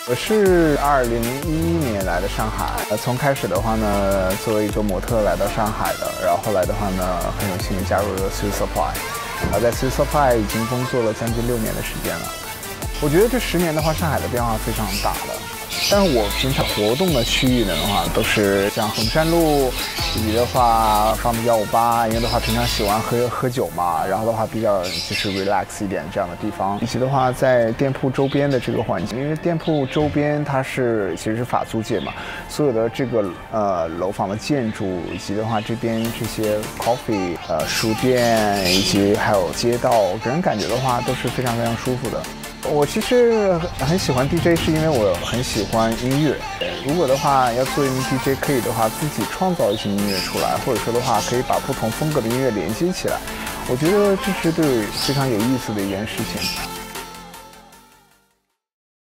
我是2011年来的上海，从开始的话呢，作为一个模特来到上海的，然后后来的话呢，很有幸地加入了 Suitsupply， 在 Suitsupply 已经工作了将近6年的时间了。我觉得这10年的话，上海的变化非常大的。但是我平常活动的区域的话，都是像衡山路，以及的话放的158，因为的话平常喜欢喝酒嘛，然后的话比较就是 relax 一点这样的地方，以及的话在店铺周边的这个环境，因为店铺周边它其实是法租界嘛，所有的这个楼房的建筑，以及的话这边这些 coffee 书店，以及还有街道，给人感觉的话都是非常非常舒服的。我其实很喜欢 DJ， 是因为我很喜欢音乐。如果的话要做一名 DJ， 可以的话自己创造一些音乐出来，或者说的话可以把不同风格的音乐连接起来。我觉得这是对非常有意思的一件事情。